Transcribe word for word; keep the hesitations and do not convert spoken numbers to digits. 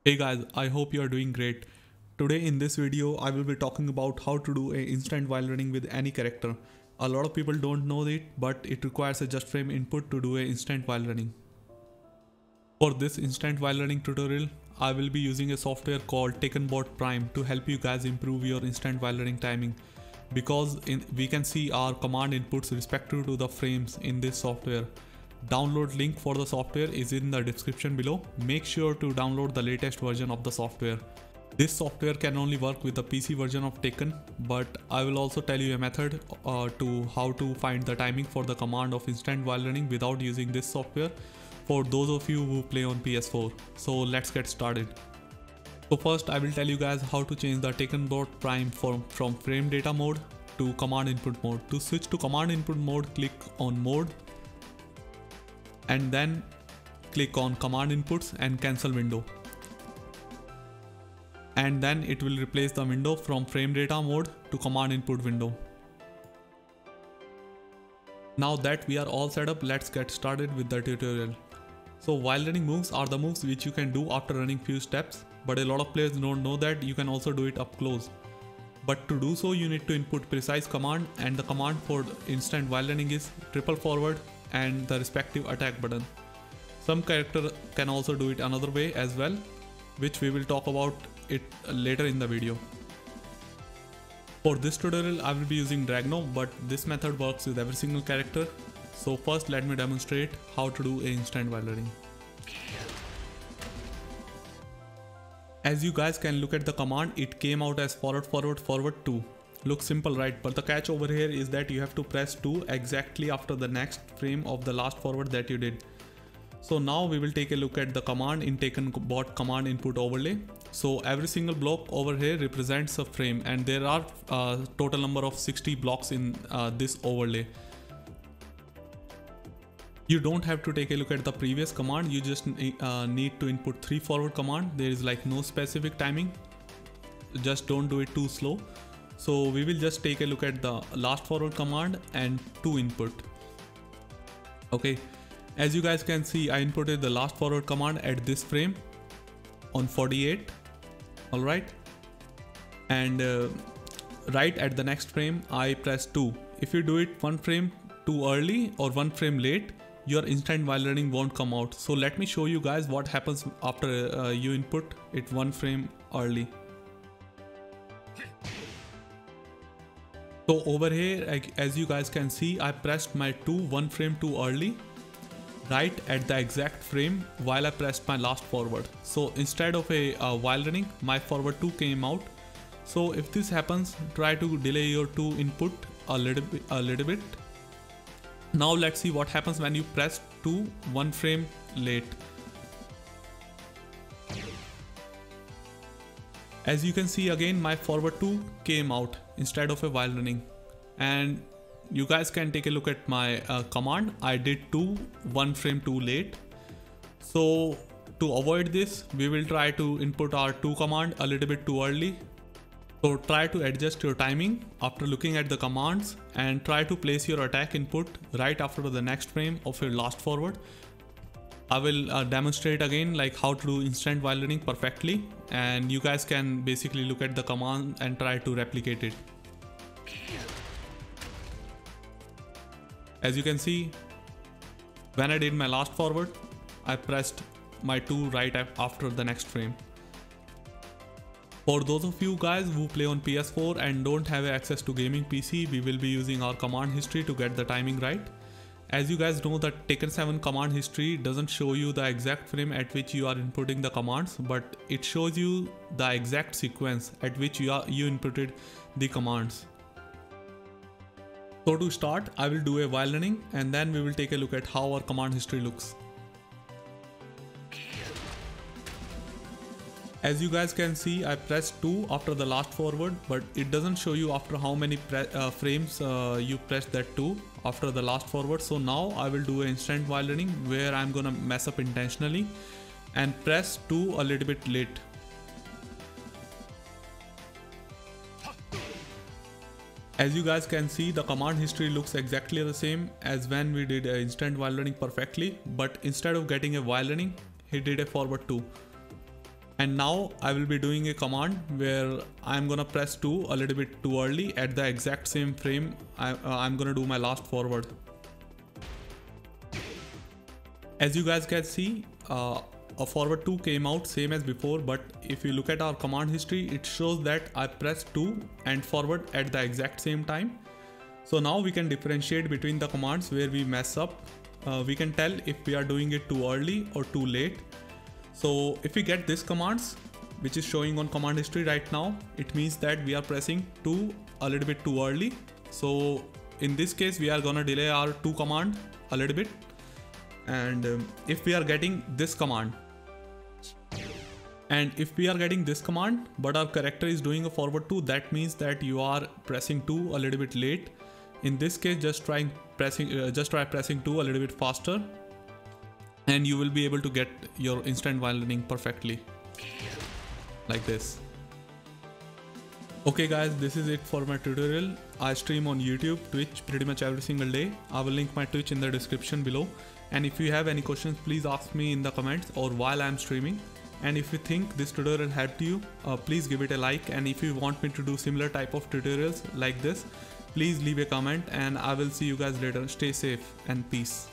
Hey guys, I hope you are doing great. Today in this video, I will be talking about how to do a instant while running with any character. A lot of people don't know it, but it requires a just frame input to do a instant while running. For this instant while running tutorial, I will be using a software called TakenBot Prime to help you guys improve your instant while running timing. Because in, we can see our command inputs respective to the frames in this software. Download link for the software is in the description below. Make sure to download the latest version of the software. This software can only work with the P C version of Taken, but I will also tell you a method uh, to how to find the timing for the command of instant while running without using this software for those of you who play on P S four. So let's get started. So first I will tell you guys how to change the TakenBot Prime from, from frame data mode to command input mode. To switch to command input mode, click on mode and then click on command inputs and cancel window, and then it will replace the window from frame data mode to command input window. Now that we are all set up, let's get started with the tutorial. So while running moves are the moves which you can do after running few steps, but a lot of players don't know that you can also do it up close. But to do so, you need to input precise command, and the command for instant while running is triple forward and the respective attack button. Some character can also do it another way as well, which we will talk about it later in the video. For this tutorial I will be using Dragno, but this method works with every single character. So first let me demonstrate how to do a instant while running. As you guys can look at the command, it came out as forward forward forward two. Looks simple, right? But the catch over here is that you have to press two exactly after the next frame of the last forward that you did. So now we will take a look at the command in TakenBot command input overlay. So every single block over here represents a frame, and there are a total number of sixty blocks in uh, this overlay. You don't have to take a look at the previous command, you just uh, need to input three forward command. There is like no specific timing, just don't do it too slow. So we will just take a look at the last forward command and two input. Okay, as you guys can see, I inputted the last forward command at this frame on forty-eight. Alright, and uh, right at the next frame I press two. If you do it one frame too early or one frame late, your instant while running won't come out. So let me show you guys what happens after uh, you input it one frame early. So over here, as you guys can see, I pressed my two one frame too early, right at the exact frame while I pressed my last forward. So instead of a uh, while running, my forward two came out. So if this happens, try to delay your two input a little bit, a little bit. Now let's see what happens when you press two one frame late. As you can see, again my forward two came out instead of a while running, and you guys can take a look at my uh, command. I did two one frame too late. So to avoid this, we will try to input our two command a little bit too early. So try to adjust your timing after looking at the commands, and try to place your attack input right after the next frame of your last forward. I will uh, demonstrate again like how to do instant while running perfectly, and you guys can basically look at the command and try to replicate it. As you can see, when I did my last forward, I pressed my two right after the next frame. For those of you guys who play on P S four and don't have access to gaming P C, we will be using our command history to get the timing right. As you guys know, that Taken seven command history doesn't show you the exact frame at which you are inputting the commands, but it shows you the exact sequence at which you, are, you inputted the commands. So to start, I will do a while running, and then we will take a look at how our command history looks. As you guys can see, I pressed two after the last forward, but it doesn't show you after how many uh, frames uh, you pressed that two after the last forward. So now I will do an instant while running where I'm gonna mess up intentionally and press two a little bit late. As you guys can see, the command history looks exactly the same as when we did an instant while running perfectly, but instead of getting a while running, he did a forward two. And now I will be doing a command where I'm gonna press two a little bit too early at the exact same frame I, uh, I'm gonna do my last forward. As you guys can see, uh, a forward two came out same as before, but if you look at our command history, it shows that I pressed two and forward at the exact same time. So now we can differentiate between the commands where we mess up. Uh, we can tell if we are doing it too early or too late. So if we get this commands, which is showing on command history right now, it means that we are pressing two a little bit too early. So in this case, we are gonna delay our two command a little bit. And um, if we are getting this command, and if we are getting this command, but our character is doing a forward two, that means that you are pressing two a little bit late. In this case, just trying pressing, uh, just try pressing two a little bit faster, and you will be able to get your instant violin perfectly, like this. Okay guys, this is it for my tutorial. I stream on YouTube, Twitch pretty much every single day. I will link my Twitch in the description below. And if you have any questions, please ask me in the comments or while I am streaming. And if you think this tutorial helped you, uh, please give it a like. And if you want me to do similar type of tutorials like this, please leave a comment, and I will see you guys later. Stay safe and peace.